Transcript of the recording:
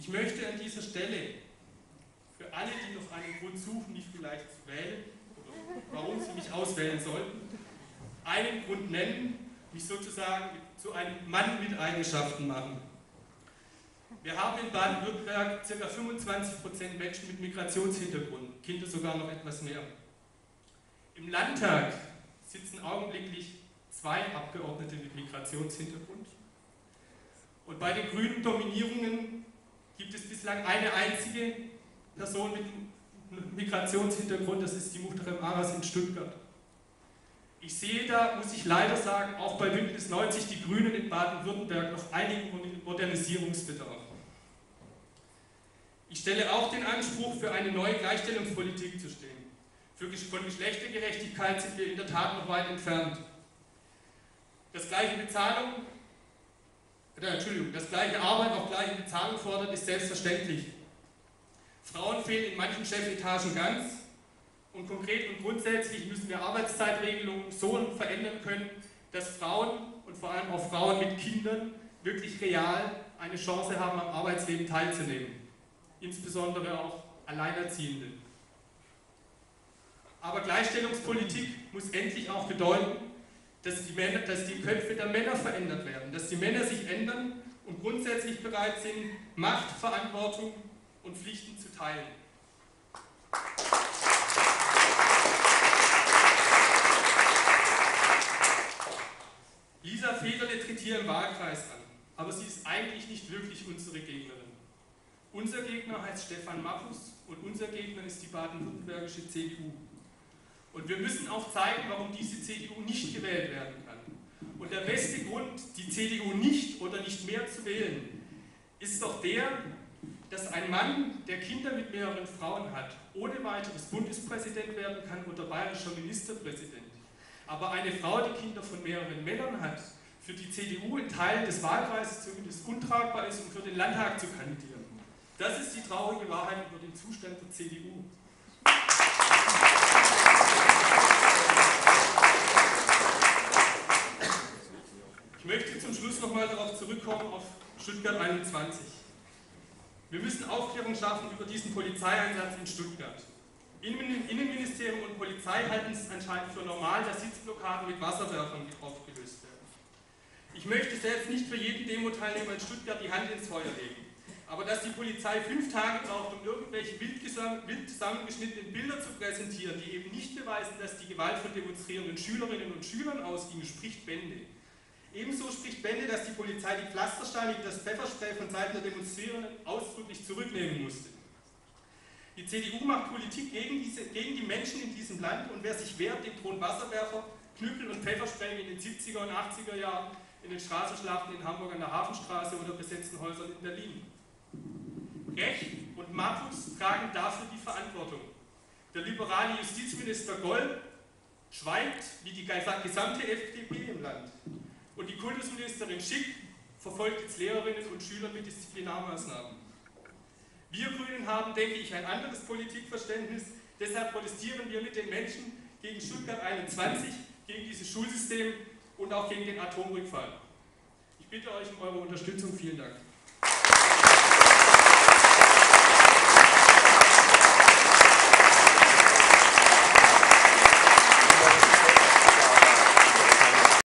Ich möchte an dieser Stelle für alle, die noch einen Grund suchen, mich vielleicht zu wählen oder warum sie mich auswählen sollten, einen Grund nennen, mich sozusagen zu einem Mann mit Eigenschaften machen. Wir haben in Baden-Württemberg ca. 25% Menschen mit Migrationshintergrund, Kinder sogar noch etwas mehr. Im Landtag sitzen augenblicklich 2 Abgeordnete mit Migrationshintergrund. Und bei den grünen Dominierungen gibt es bislang eine einzige Person mit Migrationshintergrund, das ist die Muhterem Aras in Stuttgart. Ich sehe da, muss ich leider sagen, auch bei Bündnis 90 die Grünen in Baden-Württemberg noch einigen Modernisierungsbedarf. Ich stelle auch den Anspruch, für eine neue Gleichstellungspolitik zu stehen. Von Geschlechtergerechtigkeit sind wir in der Tat noch weit entfernt. Das gleiche Arbeit auf gleiche Bezahlung fordert, ist selbstverständlich. Frauen fehlen in manchen Chefetagen ganz und konkret und grundsätzlich müssen wir Arbeitszeitregelungen so verändern können, dass Frauen und vor allem auch Frauen mit Kindern wirklich real eine Chance haben, am Arbeitsleben teilzunehmen. Insbesondere auch Alleinerziehende. Aber Gleichstellungspolitik muss endlich auch bedeuten, dass die Köpfe der Männer verändert werden, dass die Männer sich ändern und grundsätzlich bereit sind, Macht, Verantwortung und Pflichten zu teilen. Lisa Federle tritt hier im Wahlkreis an, aber sie ist eigentlich nicht wirklich unsere Gegnerin. Unser Gegner heißt Stefan Mappus und unser Gegner ist die baden-württembergische CDU. Und wir müssen auch zeigen, warum diese CDU nicht gewählt werden kann. Und der beste Grund, die CDU nicht oder nicht mehr zu wählen, ist doch der, dass ein Mann, der Kinder mit mehreren Frauen hat, ohne weiteres Bundespräsident werden kann oder bayerischer Ministerpräsident. Aber eine Frau, die Kinder von mehreren Männern hat, für die CDU in Teilen des Wahlkreises zumindest untragbar ist, um für den Landtag zu kandidieren. Das ist die traurige Wahrheit über den Zustand der CDU. Ich möchte zum Schluss nochmal darauf zurückkommen, auf Stuttgart 21. Wir müssen Aufklärung schaffen über diesen Polizeieinsatz in Stuttgart. Innenministerium und Polizei halten es anscheinend für normal, dass Sitzblockaden mit Wasserwerfern aufgelöst werden. Ich möchte selbst nicht für jeden Demo-Teilnehmer in Stuttgart die Hand ins Feuer legen. Aber dass die Polizei 5 Tage braucht, um irgendwelche wild zusammengeschnittenen Bilder zu präsentieren, die eben nicht beweisen, dass die Gewalt von demonstrierenden Schülerinnen und Schülern ausging, spricht Bände. Ebenso spricht Bände, dass die Polizei die Pflastersteine und das Pfefferspray von Seiten der Demonstrierenden ausdrücklich zurücknehmen musste. Die CDU macht Politik gegen die Menschen in diesem Land und wer sich wehrt, dem drohen Wasserwerfer, Knüppel und Pfefferspray wie in den 70er und 80er Jahren in den Straßenschlachten in Hamburg an der Hafenstraße oder besetzten Häusern in Berlin. Recht und Mappus tragen dafür die Verantwortung. Der liberale Justizminister Goll schweigt wie die gesamte FDP im Land. Und die Kultusministerin Schick verfolgt jetzt Lehrerinnen und Schüler mit Disziplinarmaßnahmen. Wir Grünen haben, denke ich, ein anderes Politikverständnis. Deshalb protestieren wir mit den Menschen gegen Stuttgart 21, gegen dieses Schulsystem und auch gegen den Atomrückfall. Ich bitte euch um eure Unterstützung. Vielen Dank.